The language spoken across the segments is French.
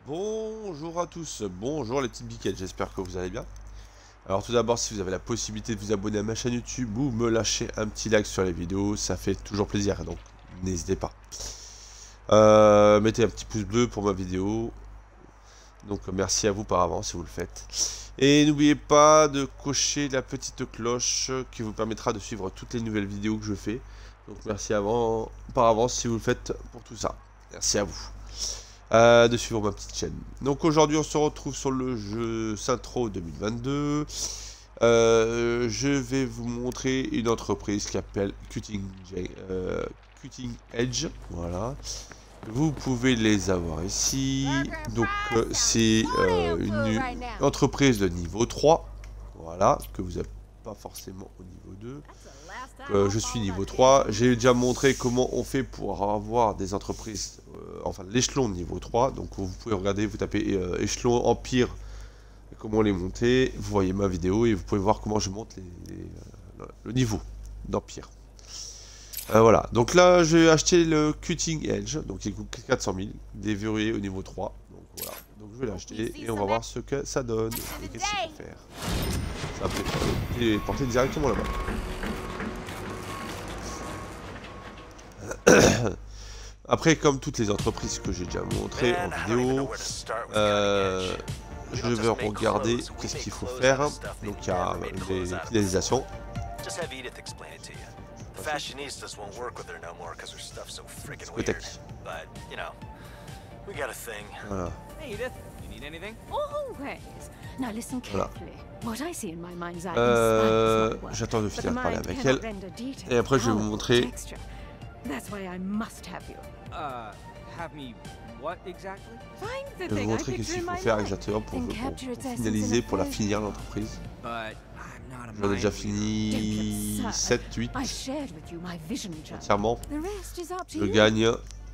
Bonjour à tous, bonjour les petites biquettes, j'espère que vous allez bien. Alors tout d'abord, si vous avez la possibilité de vous abonner à ma chaîne YouTube ou me lâcher un petit like sur les vidéos, ça fait toujours plaisir, donc n'hésitez pas. Mettez un petit pouce bleu pour ma vidéo, donc merci à vous par avance si vous le faites. Et n'oubliez pas de cocher la petite cloche qui vous permettra de suivre toutes les nouvelles vidéos que je fais. Donc merci par avance si vous le faites pour tout ça. Merci à vous. De suivre ma petite chaîne. Donc aujourd'hui on se retrouve sur le jeu Syntro 2022. Je vais vous montrer une entreprise qui s'appelle Cutting Edge. Voilà. Vous pouvez les avoir ici. Donc c'est une entreprise de niveau 3. Voilà, que vous n'avez pas forcément au niveau 2. Je suis niveau 3. J'ai déjà montré comment on fait pour avoir des entreprises, enfin l'échelon niveau 3. Donc vous pouvez regarder, vous tapez échelon empire, et comment les monter. Vous voyez ma vidéo et vous pouvez voir comment je monte le niveau d'empire. Voilà, donc là j'ai acheté le Cutting Edge, donc il coûte 400 000, déverrouillé au niveau 3. Donc voilà, donc je vais l'acheter et on va voir ce que ça donne et qu'est-ce qu'il faut faire. Ça va téléporter directement là-bas. Après, comme toutes les entreprises que j'ai déjà montrées en vidéo, je vais regarder qu'est-ce qu'il faut faire. Donc il y a les fidélisations. Spotec. Voilà. J'attends de finir de parler avec elle. Et après je vais vous montrer. Je vais vous montrer qu'est-ce qu'il faut faire exactement pour finaliser, pour la finir l'entreprise. J'en ai déjà fini 7, 8 entièrement. Je gagne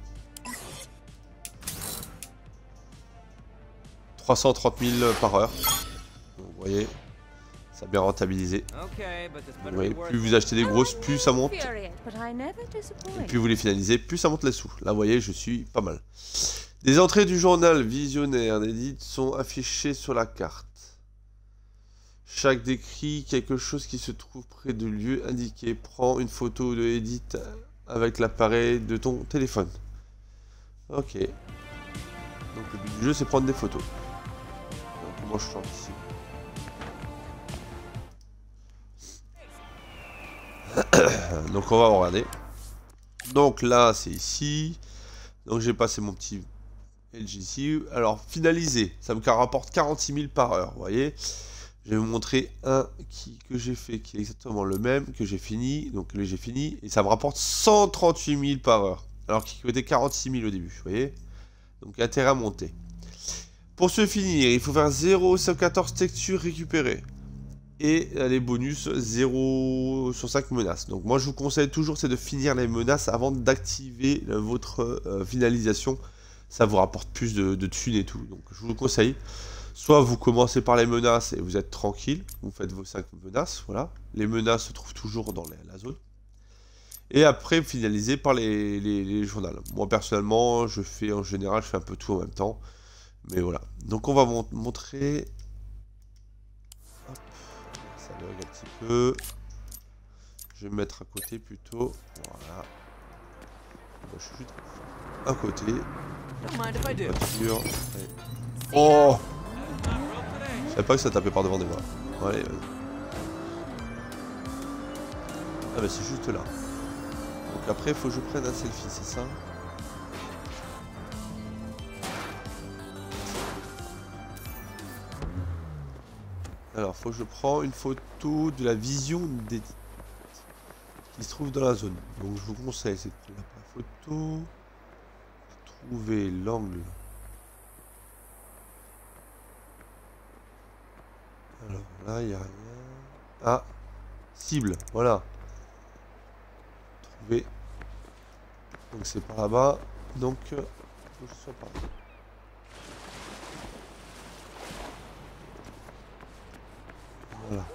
330 000 par heure. Donc, vous voyez, ça a bien rentabilisé. Vous voyez, plus vous achetez des grosses, plus ça monte. Et plus vous les finalisez, plus ça monte les sous. Là, vous voyez, je suis pas mal. Des entrées du journal visionnaire d'édite sont affichées sur la carte. Chaque décrit quelque chose qui se trouve près du lieu indiqué. Prends une photo de Edit avec l'appareil de ton téléphone. Ok. Donc le but du jeu c'est prendre des photos. Donc comment je chante ici. Donc on va regarder. Donc là c'est ici. Donc j'ai passé mon petit Edge ici. Alors finalisé, ça me rapporte 46 000 par heure, vous voyez. Je vais vous montrer un que j'ai fait, qui est exactement le même, que j'ai fini. Donc là j'ai fini, et ça me rapporte 138 000 par heure. Alors qu'il coûtait 46 000 au début, vous voyez. Donc intérêt à monter. Pour se finir, il faut faire 0 sur 14 textures récupérées. Et les bonus 0 sur 5 menaces. Donc moi je vous conseille toujours c'est de finir les menaces avant d'activer votre finalisation. Ça vous rapporte plus de thunes et tout. Donc je vous le conseille. Soit vous commencez par les menaces et vous êtes tranquille, vous faites vos 5 menaces, voilà. Les menaces se trouvent toujours dans la zone. Et après, vous finalisez par les journaux. Moi, personnellement, je fais en général, je fais un peu tout en même temps. Mais voilà. Donc, on va montrer... Hop. Ça bug un petit peu. Je vais me mettre à côté plutôt. Voilà. Moi, je suis juste à côté. Voiture. Oh! Je savais pas que ça tapait par devant des voies. Allez, vas-y. Ah bah c'est juste là. Donc après il faut que je prenne un selfie, c'est ça? Alors faut que je prends une photo de la vision des qui se trouve dans la zone. Donc je vous conseille c'est de la photo. Trouver l'angle. Alors là, il n'y a rien. Ah, cible, voilà. Trouver. Donc c'est par là-bas. Donc, faut que je sois par là. Voilà.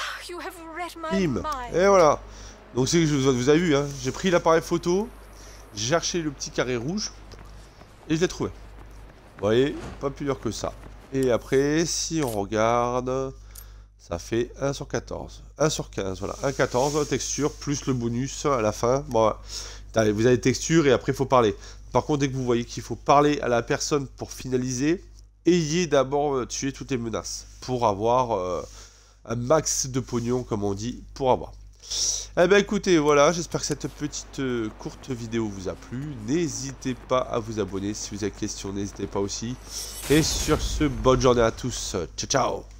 Bim. Et voilà. Donc c'est que vous avez vu, hein, j'ai pris l'appareil photo. J'ai cherché le petit carré rouge et je l'ai trouvé. Vous voyez, pas plus dur que ça. Et après, si on regarde, ça fait 1 sur 14. 1 sur 15, voilà. 1,14 texture, plus le bonus à la fin. Bon, vous avez texture et après, il faut parler. Par contre, dès que vous voyez qu'il faut parler à la personne pour finaliser, ayez d'abord tué toutes les menaces pour avoir un max de pognon, comme on dit, pour avoir. Eh ben écoutez, voilà, j'espère que cette petite courte vidéo vous a plu. N'hésitez pas à vous abonner. Si vous avez des questions, n'hésitez pas aussi. Et sur ce, bonne journée à tous. Ciao, ciao.